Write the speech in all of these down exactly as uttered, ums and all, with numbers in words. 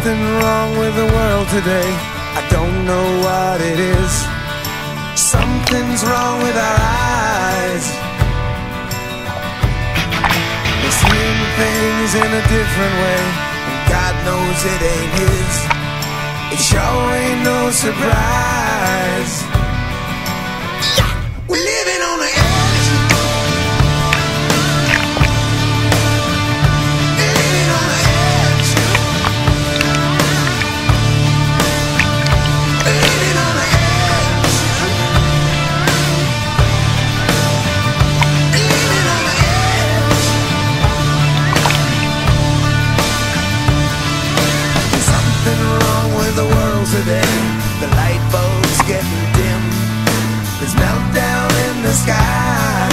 something wrong with the world today. I don't know what it is. Something's wrong with our eyes. We're seeing things in a different way, and God knows it ain't his. It sure ain't no surprise. Yeah, we're living on the edge. Living on the edge. Living on the edge. Living on the edge. There's something wrong with the world today. The light bulb's getting dim. There's meltdown in the sky.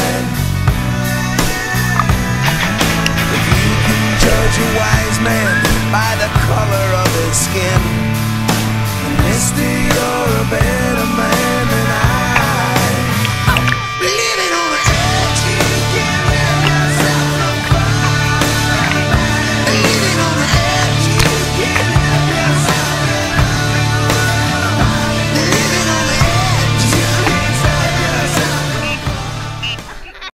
If you can judge a wise man by the color of his skin, then mister, you're